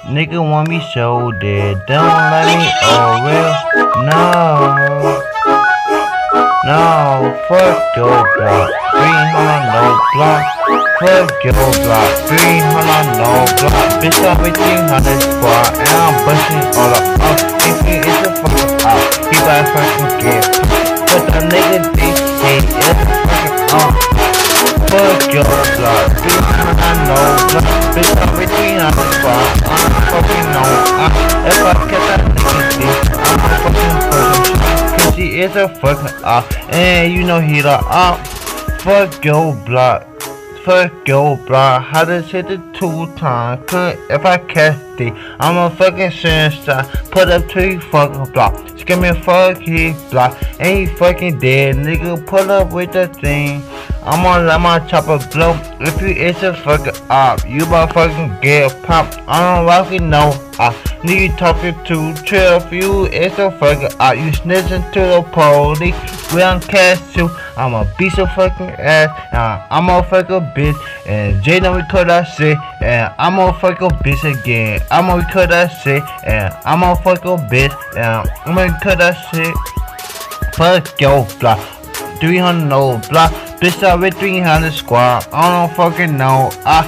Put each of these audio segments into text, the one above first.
Nigga want me so dead. Don't let me real. No. No, fuck your block. 300 no block. Fuck your block. 300 no block. Bitch, I'm 1800 squad. And I'm busting all up. If he is a fucking up, he better fucking get. But the nigga he is a fucking fuck your block. 300 no block. Bitch, I'm 1800 squad. I'm fucking no. If I get that nigga I'm a fucking person. She is a fucking and you know he the fuck your block. Fuck your block. How to hit it 2 times. Cause if I catch it, I'm a fucking sensor. Put up 3 fucking block. Give me a fuck his block. Ain't he fucking dead, nigga. Pull up with the thing. I'm gonna let my chopper blow. If you is a fucking you about fucking get popped. I don't fucking know. Nigga talking to 12. You is a fucking you snitching to the police. We on cast too. I'ma beat some fucking ass. I'm a fucking bitch. And Jada record that shit. And I'm a fucking bitch again. I'm gonna record that shit. And I'm a fucking bitch. And I'm gonna record that shit. Fuck your block. 300 no block. Bitch, I with 300 squad. I don't fucking know.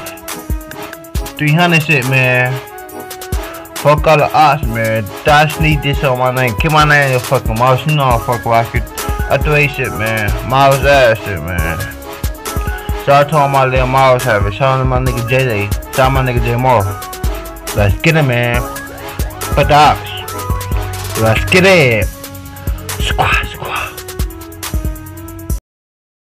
300 shit, man. Fuck all the odds, man. Dash need this on my name. Keep my name in your fucking mouth. You know I fuck like it. I do that shit, man. Miles ass shit, man. Shout out to all my little Miles have it. Shout out to my nigga JJ. Shout out my nigga J Moore. Let's get it, man. But docs. Let's get it.